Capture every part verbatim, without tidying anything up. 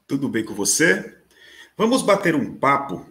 Tudo bem com você? Vamos bater um papo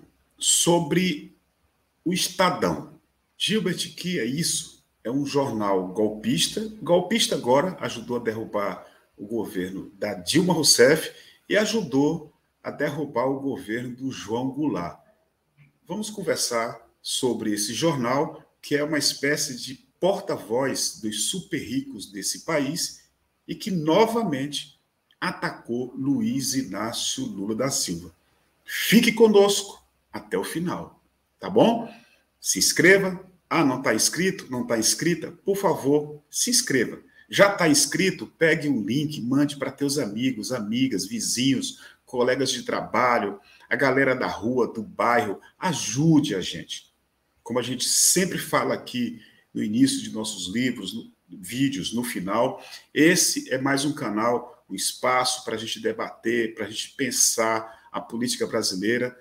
sobre o Estadão. Gilbert, que é isso? É um jornal golpista. Golpista agora ajudou a derrubar o governo da Dilma Rousseff e ajudou a derrubar o governo do João Goulart. Vamos conversar sobre esse jornal, que é uma espécie de porta-voz dos super ricos desse país e que novamente atacou Luiz Inácio Lula da Silva. Fique conosco até o final, tá bom? Se inscreva. Ah, não está inscrito? Não está inscrita? Por favor, se inscreva. Já está inscrito? Pegue um link, mande para teus amigos, amigas, vizinhos, colegas de trabalho, a galera da rua, do bairro. Ajude a gente. Como a gente sempre fala aqui no início de nossos livros, no, vídeos, no final, esse é mais um canal, um espaço para a gente debater, para a gente pensar a política brasileira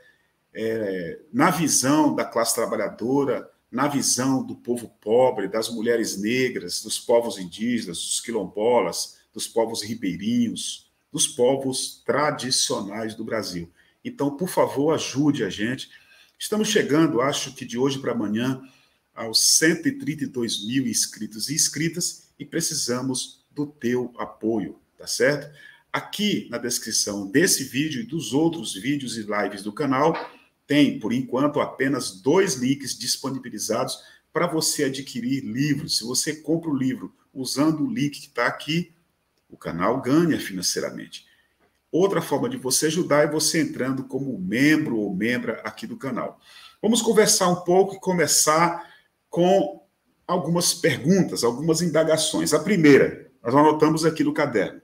é, na visão da classe trabalhadora, na visão do povo pobre, das mulheres negras, dos povos indígenas, dos quilombolas, dos povos ribeirinhos, dos povos tradicionais do Brasil. Então, por favor, ajude a gente. Estamos chegando, acho que de hoje para amanhã, aos cento e trinta e dois mil inscritos e inscritas e precisamos do teu apoio, tá certo? Aqui na descrição desse vídeo e dos outros vídeos e lives do canal, tem, por enquanto, apenas dois links disponibilizados para você adquirir livros. Se você compra o livro usando o link que está aqui, o canal ganha financeiramente. Outra forma de você ajudar é você entrando como membro ou membra aqui do canal. Vamos conversar um pouco e começar com algumas perguntas, algumas indagações. A primeira, nós anotamos aqui no caderno.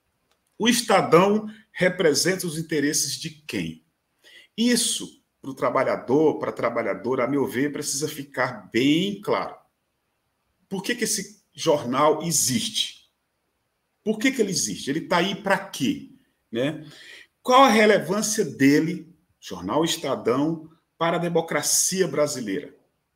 O Estadão representa os interesses de quem? Isso, para o trabalhador, para a trabalhadora, a meu ver, precisa ficar bem claro. Por que que esse jornal existe? Por que que ele existe? Ele está aí para quê? Né? Qual a relevância dele, Jornal Estadão, para a democracia brasileira?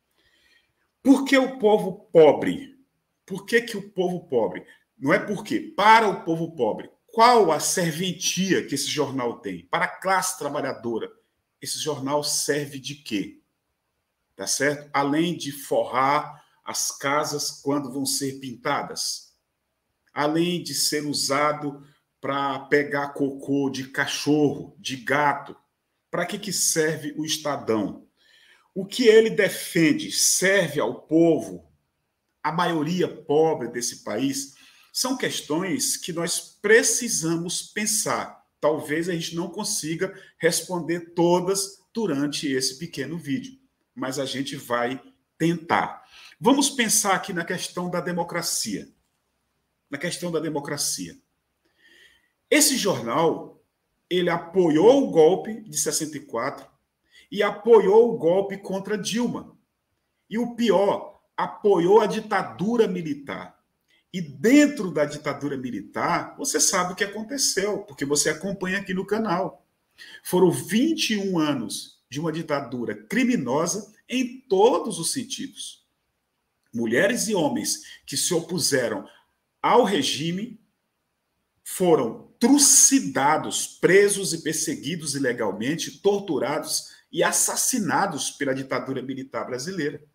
Por que o povo pobre? Por que que o povo pobre? Não é porque, para o povo pobre. Qual a serventia que esse jornal tem? Para a classe trabalhadora, esse jornal serve de quê? Tá certo? Além de forrar as casas quando vão ser pintadas. Além de ser usado para pegar cocô de cachorro, de gato. Para que que serve o Estadão? O que ele defende serve ao povo, a maioria pobre desse país? São questões que nós precisamos pensar. Talvez a gente não consiga responder todas durante esse pequeno vídeo, mas a gente vai tentar. Vamos pensar aqui na questão da democracia. Na questão da democracia. Esse jornal, ele apoiou o golpe de sessenta e quatro e apoiou o golpe contra Dilma. E o pior, apoiou a ditadura militar. E dentro da ditadura militar, você sabe o que aconteceu, porque você acompanha aqui no canal. Foram vinte e um anos de uma ditadura criminosa em todos os sentidos. Mulheres e homens que se opuseram ao regime foram trucidados, presos e perseguidos ilegalmente, torturados e assassinados pela ditadura militar brasileira.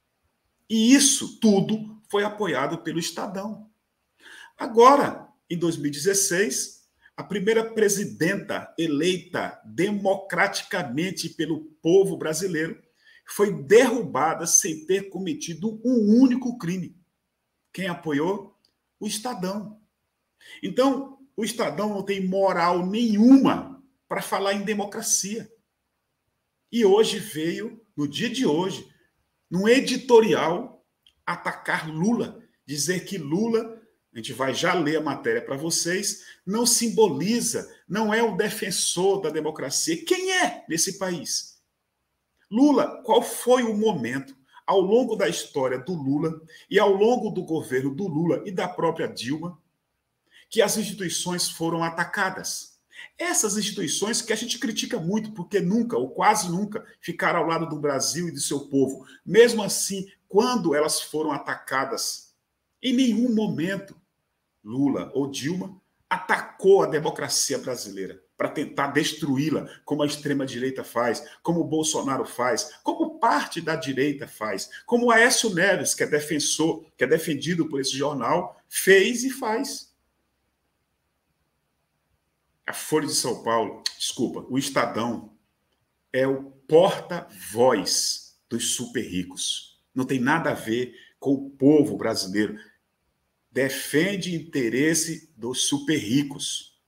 E isso tudo foi apoiado pelo Estadão. Agora, em dois mil e dezesseis, a primeira presidenta eleita democraticamente pelo povo brasileiro foi derrubada sem ter cometido um único crime. Quem apoiou? O Estadão. Então, o Estadão não tem moral nenhuma para falar em democracia. E hoje veio, no dia de hoje, num editorial, atacar Lula, dizer que Lula, a gente vai já ler a matéria para vocês, não simboliza, não é o defensor da democracia. Quem é nesse país? Lula, qual foi o momento, ao longo da história do Lula e ao longo do governo do Lula e da própria Dilma, que as instituições foram atacadas? Essas instituições que a gente critica muito, porque nunca, ou quase nunca, ficaram ao lado do Brasil e do seu povo. Mesmo assim, quando elas foram atacadas, em nenhum momento, Lula ou Dilma atacou a democracia brasileira para tentar destruí-la, como a extrema-direita faz, como o Bolsonaro faz, como parte da direita faz, como o Aécio Neves, que é defensor, que é defendido por esse jornal, fez e faz. A Folha de São Paulo, desculpa, o Estadão é o porta-voz dos super ricos. Não tem nada a ver com o povo brasileiro. Defende interesse dos super ricos.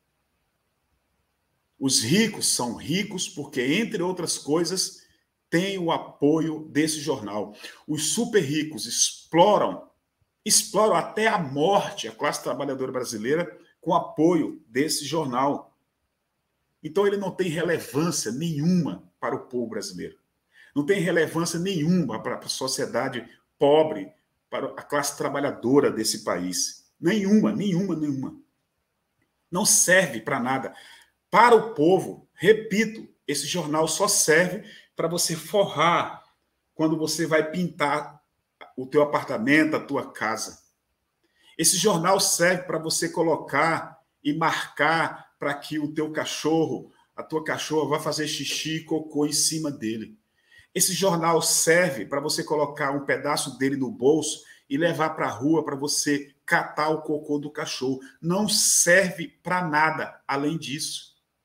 Os ricos são ricos porque, entre outras coisas, têm o apoio desse jornal. Os super ricos exploram, exploram até a morte a classe trabalhadora brasileira com apoio desse jornal. Então ele não tem relevância nenhuma para o povo brasileiro. Não tem relevância nenhuma para a sociedade pobre, para a classe trabalhadora desse país. Nenhuma, nenhuma, nenhuma. Não serve para nada. Para o povo, repito, esse jornal só serve para você forrar quando você vai pintar o teu apartamento, a tua casa. Esse jornal serve para você colocar e marcar para que o teu cachorro, a tua cachorra, vá fazer xixi e cocô em cima dele. Esse jornal serve para você colocar um pedaço dele no bolso e levar para a rua para você catar o cocô do cachorro. Não serve para nada além disso.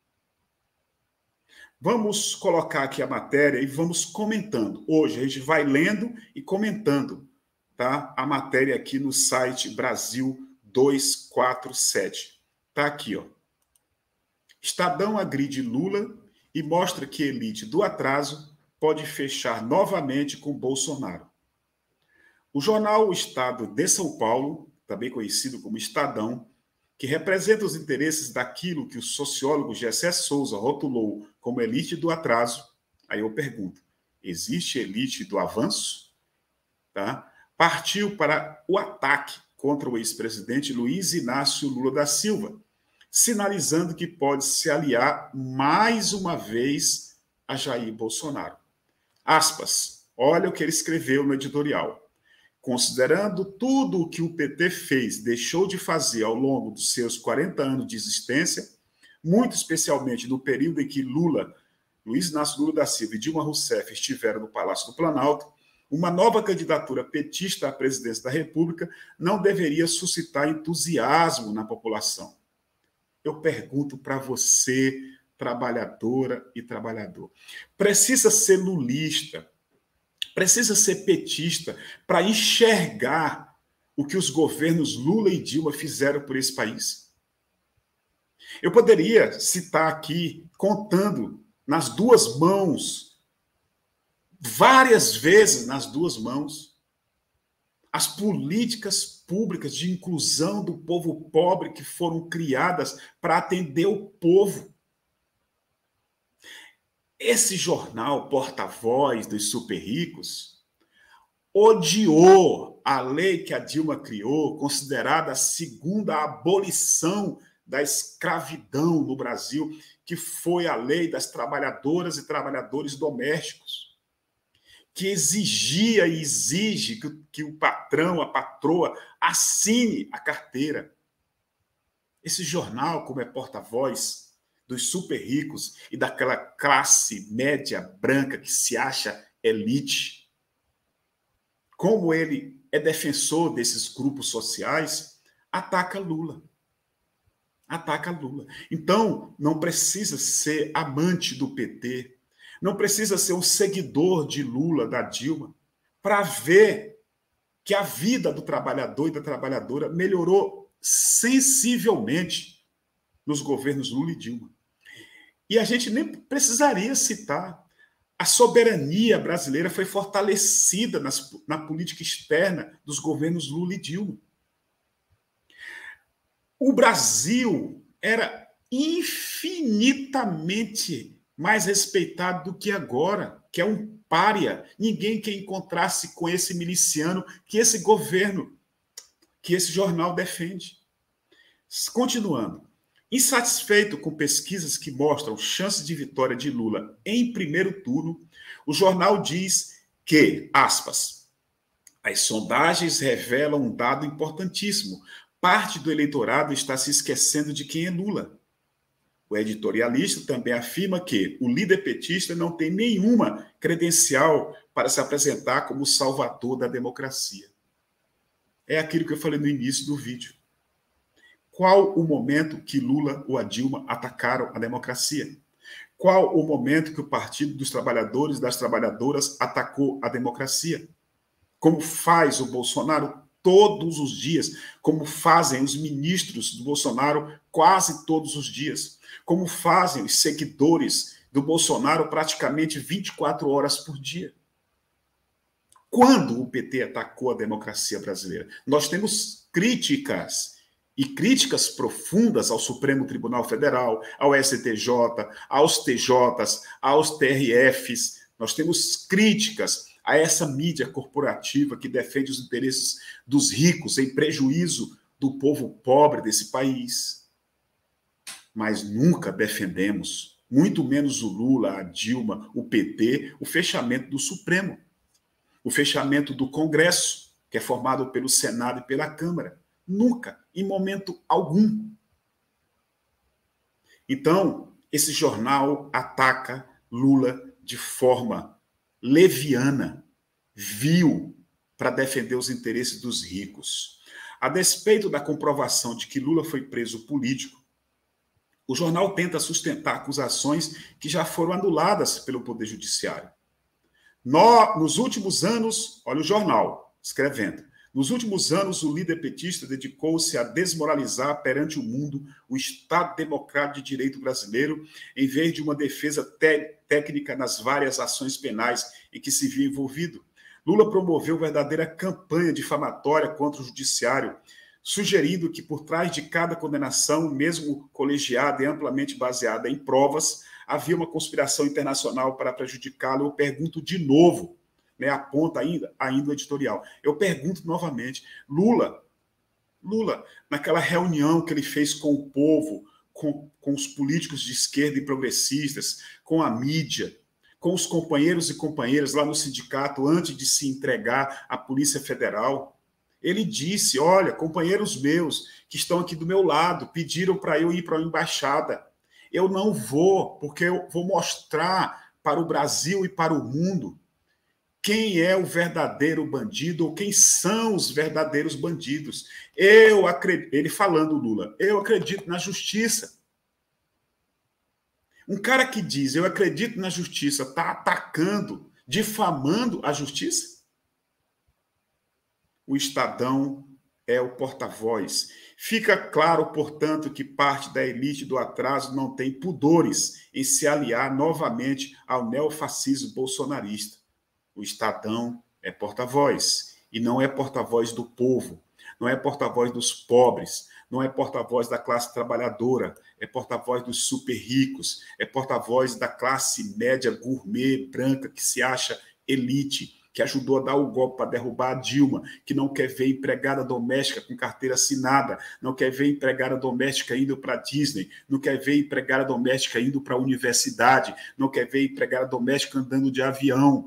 Vamos colocar aqui a matéria e vamos comentando. Hoje a gente vai lendo e comentando, tá? A matéria aqui no site Brasil duzentos e quarenta e sete. Tá aqui, ó. Estadão agride Lula e mostra que a elite do atraso pode fechar novamente com Bolsonaro. O jornal O Estado de São Paulo, também conhecido como Estadão, que representa os interesses daquilo que o sociólogo Gessé Souza rotulou como elite do atraso, aí eu pergunto, existe elite do avanço? Tá? Partiu para o ataque contra o ex-presidente Luiz Inácio Lula da Silva, sinalizando que pode se aliar mais uma vez a Jair Bolsonaro. Aspas, olha o que ele escreveu no editorial. Considerando tudo o que o P T fez, deixou de fazer ao longo dos seus quarenta anos de existência, muito especialmente no período em que Lula, Luiz Inácio Lula da Silva e Dilma Rousseff estiveram no Palácio do Planalto, uma nova candidatura petista à presidência da República não deveria suscitar entusiasmo na população. Eu pergunto para você, trabalhadora e trabalhador, precisa ser lulista, precisa ser petista para enxergar o que os governos Lula e Dilma fizeram por esse país? Eu poderia citar aqui, contando nas duas mãos, várias vezes nas duas mãos, as políticas públicas de inclusão do povo pobre que foram criadas para atender o povo. Esse jornal, porta-voz dos super ricos, odiou a lei que a Dilma criou, considerada a segunda abolição da escravidão no Brasil, que foi a lei das trabalhadoras e trabalhadores domésticos, que exigia e exige que, que o patrão, a patroa, assine a carteira. Esse jornal, como é porta-voz dos super ricos e daquela classe média branca que se acha elite, como ele é defensor desses grupos sociais, ataca Lula. Ataca Lula. Então, não precisa ser amante do P T, não precisa ser um seguidor de Lula, da Dilma, para ver que a vida do trabalhador e da trabalhadora melhorou sensivelmente nos governos Lula e Dilma. E a gente nem precisaria citar. A soberania brasileira foi fortalecida nas, na política externa dos governos Lula e Dilma. O Brasil era infinitamente mais respeitado do que agora, que é um pária. Ninguém quer encontrar-se com esse miliciano que esse governo, que esse jornal defende. Continuando. Insatisfeito com pesquisas que mostram chances de vitória de Lula em primeiro turno, o jornal diz que, aspas, as sondagens revelam um dado importantíssimo. parte do eleitorado está se esquecendo de quem é Lula. O editorialista também afirma que o líder petista não tem nenhuma credencial para se apresentar como salvador da democracia. É aquilo que eu falei no início do vídeo. Qual o momento que Lula ou a Dilma atacaram a democracia? Qual o momento que o Partido dos Trabalhadores e das Trabalhadoras atacou a democracia? Como faz o Bolsonaro todos os dias, como fazem os ministros do Bolsonaro quase todos os dias, como fazem os seguidores do Bolsonaro praticamente vinte e quatro horas por dia. Quando o P T atacou a democracia brasileira? Nós temos críticas, e críticas profundas ao Supremo Tribunal Federal, ao S T J, aos T Js, aos T R Fs. Nós temos críticas a essa mídia corporativa que defende os interesses dos ricos em prejuízo do povo pobre desse país. Mas nunca defendemos, muito menos o Lula, a Dilma, o P T, o fechamento do Supremo, o fechamento do Congresso, que é formado pelo Senado e pela Câmara. Nunca, em momento algum. Então, esse jornal ataca Lula de forma leviana, vil, para defender os interesses dos ricos. A despeito da comprovação de que Lula foi preso político, o jornal tenta sustentar acusações que já foram anuladas pelo Poder Judiciário. No, nos últimos anos, olha o jornal escrevendo, nos últimos anos, o líder petista dedicou-se a desmoralizar perante o mundo o Estado Democrático de Direito brasileiro, em vez de uma defesa técnica nas várias ações penais em que se viu envolvido. Lula promoveu verdadeira campanha difamatória contra o judiciário, sugerindo que por trás de cada condenação, mesmo colegiada e amplamente baseada em provas, havia uma conspiração internacional para prejudicá-lo. Eu pergunto de novo, né, aponta ainda, ainda o editorial. Eu pergunto novamente, Lula, Lula, naquela reunião que ele fez com o povo, com, com os políticos de esquerda e progressistas, com a mídia, com os companheiros e companheiras lá no sindicato, antes de se entregar à Polícia Federal, ele disse, olha, companheiros meus que estão aqui do meu lado, pediram para eu ir para a embaixada. Eu não vou, porque eu vou mostrar para o Brasil e para o mundo quem é o verdadeiro bandido ou quem são os verdadeiros bandidos. Eu acredito, ele falando, Lula, eu acredito na justiça. Um cara que diz, eu acredito na justiça, está atacando, difamando a justiça? O Estadão é o porta-voz. Fica claro, portanto, que parte da elite do atraso não tem pudores em se aliar novamente ao neofascismo bolsonarista. O Estadão é porta-voz, e não é porta-voz do povo, não é porta-voz dos pobres, não é porta-voz da classe trabalhadora, é porta-voz dos super ricos, é porta-voz da classe média gourmet branca que se acha elite, que ajudou a dar o golpe para derrubar a Dilma, que não quer ver empregada doméstica com carteira assinada, não quer ver empregada doméstica indo para a Disney, não quer ver empregada doméstica indo para a universidade, não quer ver empregada doméstica andando de avião.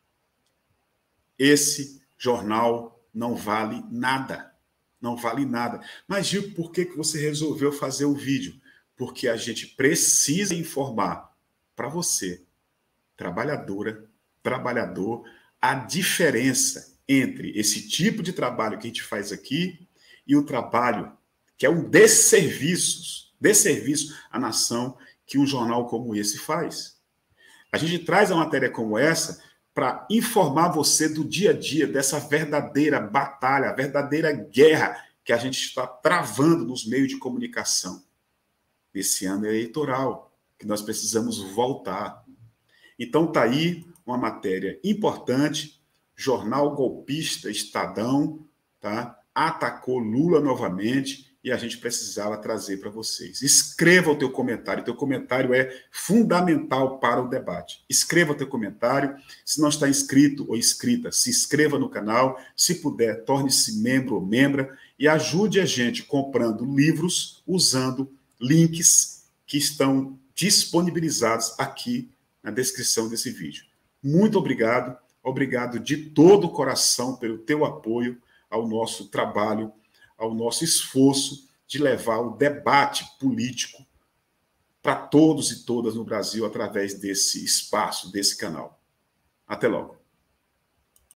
Esse jornal não vale nada. Não vale nada. Mas, Gil, por que você resolveu fazer o vídeo? Porque a gente precisa informar para você, trabalhadora, trabalhador, a diferença entre esse tipo de trabalho que a gente faz aqui e o trabalho que é um desserviço, desserviço à nação que um jornal como esse faz. A gente traz a matéria como essa para informar você do dia a dia, dessa verdadeira batalha, verdadeira guerra que a gente está travando nos meios de comunicação. Esse ano é eleitoral, que nós precisamos voltar. Então está aí uma matéria importante, jornal golpista Estadão, tá? Atacou Lula novamente, e a gente precisava trazer para vocês. Escreva o teu comentário, o teu comentário é fundamental para o debate. Escreva o teu comentário, se não está inscrito ou inscrita, se inscreva no canal, se puder, torne-se membro ou membra, e ajude a gente comprando livros, usando links que estão disponibilizados aqui na descrição desse vídeo. Muito obrigado, obrigado de todo o coração pelo teu apoio ao nosso trabalho, ao nosso esforço de levar o debate político para todos e todas no Brasil através desse espaço, desse canal. Até logo.